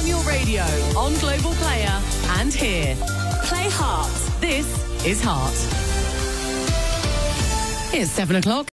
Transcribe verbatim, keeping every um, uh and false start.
on your radio, on Global Player, and here. Play Heart. This is Heart. It's seven o'clock.